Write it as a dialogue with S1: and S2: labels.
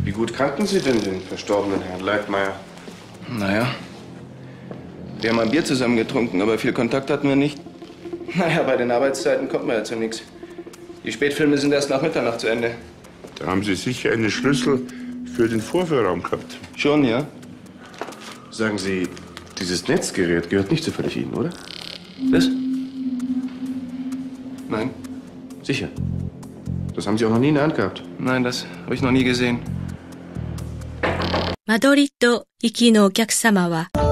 S1: Wie gut kannten Sie denn den verstorbenen Herrn Leitmeier?
S2: Naja, wir haben ein Bier zusammen getrunken, aber viel Kontakt hatten wir nicht. Naja, bei den Arbeitszeiten kommt man ja zu nichts. Die Spätfilme sind erst nach Mitternacht zu Ende.
S3: Da haben Sie sicher einen Schlüssel für den Vorführraum gehabt.
S2: Schon, ja?
S1: Sagen Sie, dieses Netzgerät gehört nicht zufällig Ihnen, oder?
S2: Das? Nein.
S1: Sicher. Das haben Sie auch noch nie in der Hand gehabt.
S2: Nein, das habe ich noch nie gesehen.
S4: 間取りと行きのお客様は